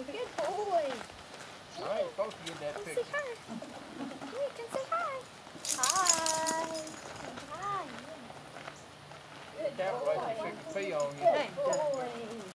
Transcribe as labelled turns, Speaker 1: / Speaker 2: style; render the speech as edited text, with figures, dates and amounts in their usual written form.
Speaker 1: Good boy.
Speaker 2: I ain't supposed to get that
Speaker 1: Come say
Speaker 2: picture.
Speaker 1: hi. You can say hi. Hi. Hi. Good
Speaker 2: Careful, I can
Speaker 1: boy.
Speaker 2: stick a pee on you.
Speaker 1: Good boy.